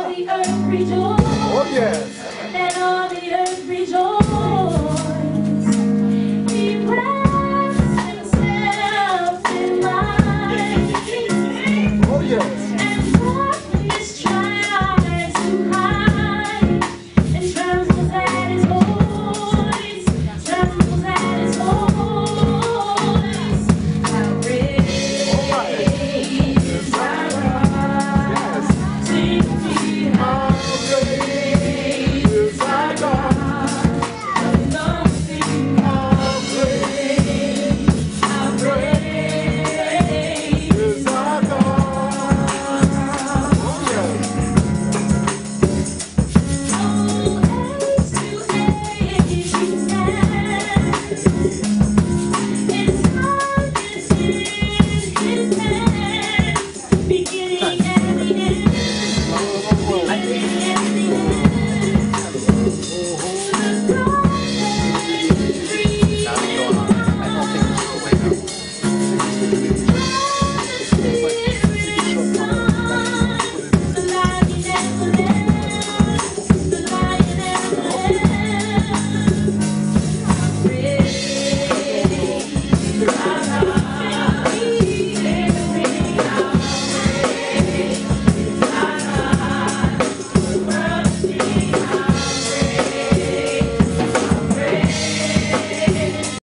the earth rejoice. Oh yes. Let all the earth rejoice. He wraps himself in light. Oh yes. And darkness tries to hide. And trembles at his voice. Trembles at his voice. How great is our God. Sing me how great is our God. Beginning and the end.